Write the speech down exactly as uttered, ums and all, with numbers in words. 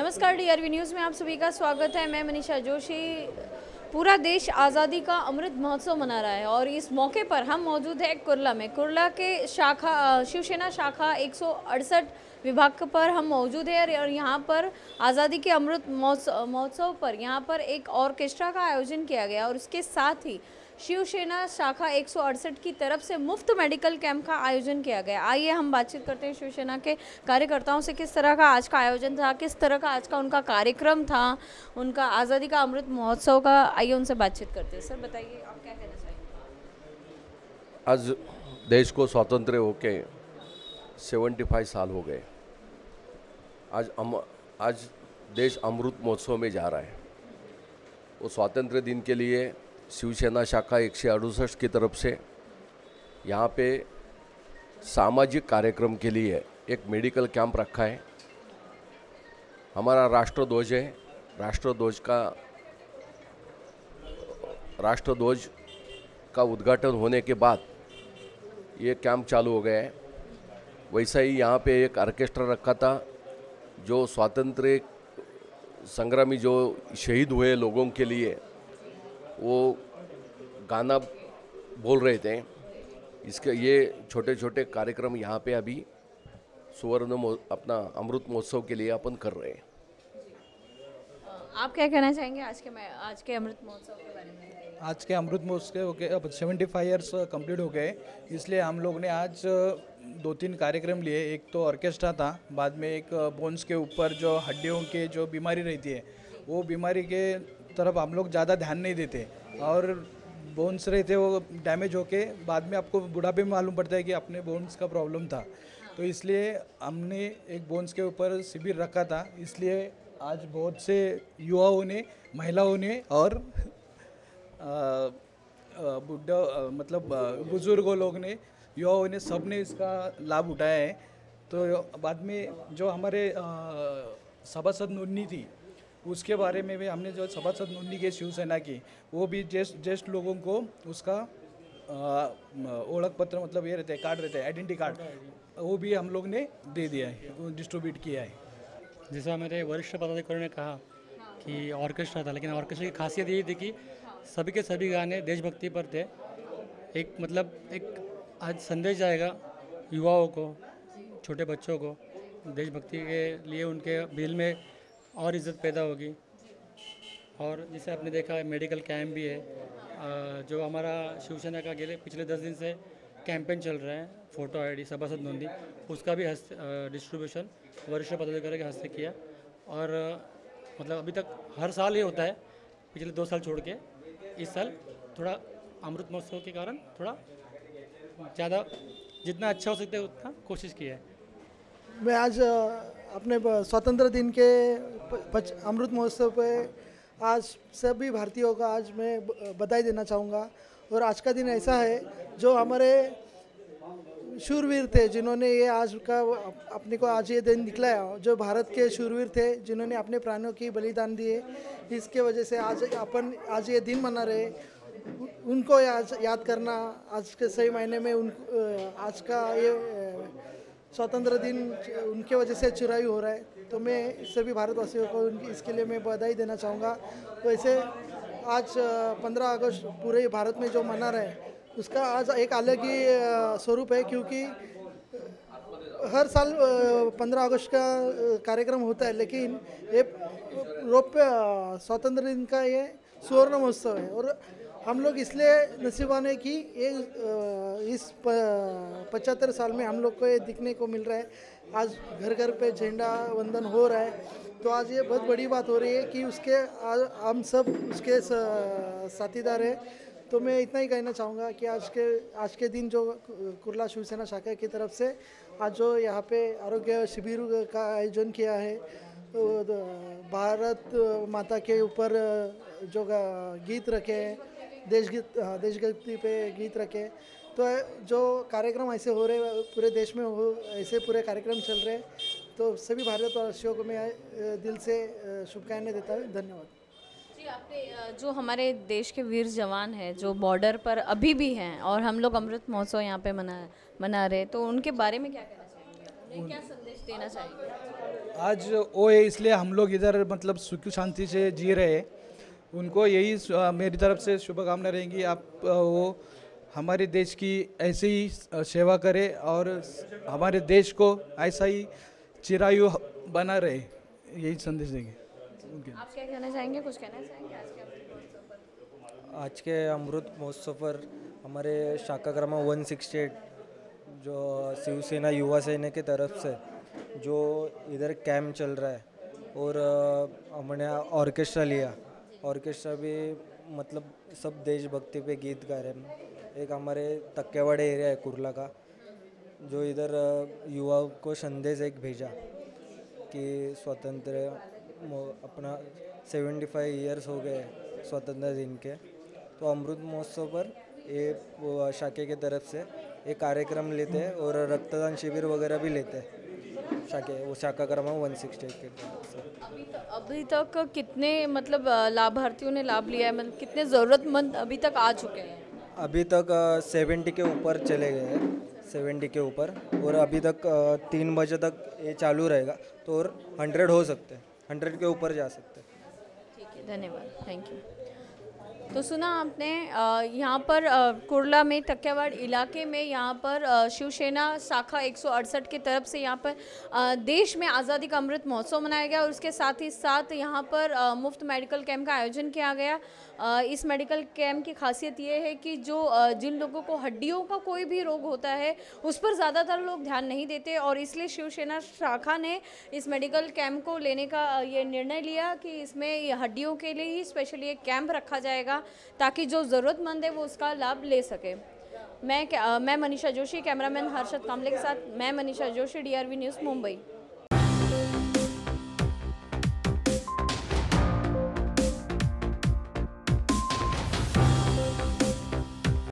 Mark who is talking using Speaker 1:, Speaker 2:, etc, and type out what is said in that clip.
Speaker 1: नमस्कार, DRV news में आप सभी का स्वागत है। मैं मनीषा जोशी। पूरा देश आज़ादी का अमृत महोत्सव मना रहा है और इस मौके पर हम मौजूद हैं कुर्ला में। कुर्ला के शाखा शिवसेना शाखा एक सौ अड़सठ विभाग पर हम मौजूद हैं और यहाँ पर आज़ादी के अमृत महोत्सव महोत्सव पर यहाँ पर एक ऑर्केस्ट्रा का आयोजन किया गया और उसके साथ ही शिवसेना शाखा एक सौ अड़सठ की तरफ से मुफ्त मेडिकल कैंप का आयोजन किया गया। आइए हम बातचीत करते हैं शिवसेना के कार्यकर्ताओं से, किस तरह का आज का आयोजन था, किस तरह का आज का उनका कार्यक्रम था, उनका आज़ादी का अमृत महोत्सव का। आइए उनसे बातचीत करते हैं। सर बताइए, आप क्या कहना चाहेंगे?
Speaker 2: आज देश को स्वतंत्र होके पचहत्तर साल हो गए। आज अम आज देश अमृत महोत्सव में जा रहा है। वो स्वातंत्र्य दिन के लिए शिवसेना शाखा एक सौ अड़सठ की तरफ से यहाँ पे सामाजिक कार्यक्रम के लिए एक मेडिकल कैंप रखा है। हमारा राष्ट्रध्वज है, राष्ट्रध्वज का राष्ट्रध्वज का उद्घाटन होने के बाद ये कैंप चालू हो गया है। वैसा ही यहाँ पे एक ऑर्केस्ट्रा रखा था, जो स्वातंत्र्य संग्रामी जो शहीद हुए लोगों के लिए वो गाना बोल रहे थे। इसके ये छोटे छोटे कार्यक्रम यहाँ पे अभी सुवर्ण अपना अमृत महोत्सव के लिए अपन कर रहे हैं।
Speaker 1: आप क्या कहना चाहेंगे आज के आज के अमृत महोत्सव के बारे में?
Speaker 3: आज के अमृत महोत्सव के अब पचहत्तर ईयर्स कंप्लीट हो गए, इसलिए हम लोग ने आज दो तीन कार्यक्रम लिए। एक तो ऑर्केस्ट्रा था, बाद में एक बोन्स के ऊपर जो हड्डियों के जो बीमारी रहती है वो बीमारी के तरफ हम लोग ज़्यादा ध्यान नहीं देते और बोन्स रहते वो डैमेज होके बाद में आपको बुढ़ापे में मालूम पड़ता है कि अपने बोन्स का प्रॉब्लम था। तो इसलिए हमने एक बोन्स के ऊपर शिविर रखा था। इसलिए आज बहुत से युवाओं ने, महिलाओं ने और बुढ़ा मतलब बुजुर्गों लोग ने, युवाओं ने, सब ने इसका लाभ उठाया है। तो बाद में जो हमारे सभासद नोंदणी थी उसके बारे में भी हमने जो सभासद नोंदणी की शिवसेना की, वो भी ज्येष्ठ ज्येष्ठ लोगों को उसका ओळख पत्र मतलब ये रहते हैं, कार्ड रहते हैं, आइडेंटिटी कार्ड, वो भी हम लोग ने दे दिया है, वो डिस्ट्रीब्यूट किया है।
Speaker 4: जैसा मेरे वरिष्ठ पदाधिकारियों ने कहा कि ऑर्केस्ट्रा था, लेकिन ऑर्केस्ट्रा की खासियत यही थी कि सभी के सभी गाने देशभक्ति पर थे। एक मतलब एक आज संदेश जाएगा युवाओं को, छोटे बच्चों को, देशभक्ति के लिए उनके दिल में और इज़्ज़त पैदा होगी। और जैसे आपने देखा मेडिकल कैंप भी है, जो हमारा शिवसेना का गेले पिछले दस दिन से कैंपेन चल रहा है, फ़ोटो आईडी सभासद नोंदी, उसका भी हस्त डिस्ट्रीब्यूशन वरिष्ठ पदाधिकारी के हस्ते किया। और मतलब अभी तक हर साल ये होता है, पिछले दो साल छोड़ के। इस साल थोड़ा अमृत महोत्सव के कारण थोड़ा ज़्यादा जितना अच्छा हो सकता है उतना कोशिश की है।
Speaker 5: मैं आज अपने स्वतंत्र दिन के अमृत महोत्सव पे आज सभी भारतीयों का आज मैं बधाई देना चाहूँगा। और आज का दिन ऐसा है जो हमारे शूरवीर थे, जिन्होंने ये आज का अपने को आज ये दिन दिखलाया, जो भारत के शूरवीर थे जिन्होंने अपने प्राणों की बलिदान दिए। इसके वजह से आज अपन आज ये दिन मना रहे। उनको आज याद करना आज के सही मायने में उन आज का ये स्वतंत्र दिन उनके वजह से चुराई हो रहा है। तो मैं सभी भारतवासियों को इसके लिए मैं बधाई देना चाहूँगा। वैसे आज पंद्रह अगस्त पूरे भारत में जो मना रहे हैं उसका आज एक अलग ही स्वरूप है, क्योंकि हर साल पंद्रह अगस्त का कार्यक्रम होता है, लेकिन ये रौप्य स्वतंत्र दिन का ये स्वर्ण महोत्सव है। और हम लोग इसलिए नसीबान है कि ये इस पचहत्तर साल में हम लोग को ये दिखने को मिल रहा है। आज घर घर पे झंडा वंदन हो रहा है, तो आज ये बहुत बड़ी बात हो रही है कि उसके आज हम सब उसके साथीदार हैं। तो मैं इतना ही कहना चाहूँगा कि आज के आज के दिन जो कुर्ला शिवसेना शाखा की तरफ से आज जो यहाँ पे आरोग्य शिविर का आयोजन किया है, तो भारत माता के ऊपर जो गीत रखे हैं, देशगीत देशभक्ति पे गीत रखे, तो जो कार्यक्रम ऐसे हो रहे पूरे देश में हो, ऐसे पूरे कार्यक्रम चल रहे हैं। तो सभी भारतवासियों को मैं दिल से शुभकामनाएं देता हूँ। धन्यवाद
Speaker 1: जी। आपने जो हमारे देश के वीर जवान हैं जो बॉर्डर पर अभी भी हैं और हम लोग अमृत महोत्सव यहाँ पे मना मना रहे, तो उनके बारे में क्या कहना चाहेंगे? उन्हें क्या संदेश देना चाहिए?
Speaker 3: आज वो है, इसलिए हम लोग इधर मतलब सुख शांति से जी रहे हैं। उनको यही अ, मेरी तरफ से शुभकामना रहेंगी, आप अ, वो हमारे देश की ऐसे ही अ, सेवा करे और हमारे देश को ऐसा ही चिरायु बना रहे, यही संदेश देंगे उनके।
Speaker 1: आप क्या कहना चाहेंगे, कुछ कहना चाहेंगे आज के अमृत महोत्सव पर?
Speaker 6: आज के अमृत महोत्सव पर हमारे शाखा क्रमांक वन सिक्सटी एट जो शिवसेना युवा सेना की तरफ से जो इधर कैंप चल रहा है और अ, हमने ऑर्केस्ट्रा लिया। ऑर्केस्ट्रा भी मतलब सब देशभक्ति पे गीत गा रहे हैं। एक हमारे तक्केवाड़े एरिया है कुर्ला का, जो इधर अ, युवाओं को संदेश एक भेजा कि स्वतंत्र मो- अपना सेवेंटी फाइव ईयर्स हो गए स्वतंत्रता दिन के, तो अमृत महोत्सव पर ये वो शाखे के तरफ से एक कार्यक्रम लेते हैं और रक्तदान शिविर वगैरह भी लेते हैं शाखे वो शाखा क्रमांक वन सिक्सटी एट के तरफ से।
Speaker 1: अभी तक अभी तक कितने मतलब अ, लाभार्थियों ने लाभ लिया है, मतलब कितने ज़रूरतमंद अभी तक आ चुके हैं?
Speaker 6: अभी तक सेवेंटी के ऊपर चले गए हैं, सेवेंटी के ऊपर, और अभी तक अ, तीन बजे तक ये चालू रहेगा, तो और हंड्रेड हो सकते हैं, हंड्रेड के ऊपर जा सकते हैं।
Speaker 1: ठीक है, धन्यवाद, थैंक यू। तो सुना आपने, अ, यहाँ पर अ, कुर्ला में तकियावाड़ इलाके में यहाँ पर अ, शिवसेना शाखा एक सौ अड़सठ की तरफ से यहाँ पर अ, देश में आज़ादी का अमृत महोत्सव मनाया गया और उसके साथ ही साथ यहाँ पर अ, मुफ्त मेडिकल कैंप का आयोजन किया गया। अ, इस मेडिकल कैंप की खासियत ये है कि जो अ, जिन लोगों को हड्डियों का कोई भी रोग होता है उस पर ज़्यादातर लोग ध्यान नहीं देते और इसलिए शिवसेना शाखा ने इस मेडिकल कैंप को लेने का अ, ये निर्णय लिया कि इसमें ये हड्डियों के लिए ही स्पेशली एक कैंप रखा जाएगा ताकि जो ज़रूरतमंद है वो उसका लाभ ले सके। मैं क्या- मैं मनीषा जोशी, कैमरामैन हर्षद कामले के साथ मैं Manisha Joshi, D R V news Mumbai.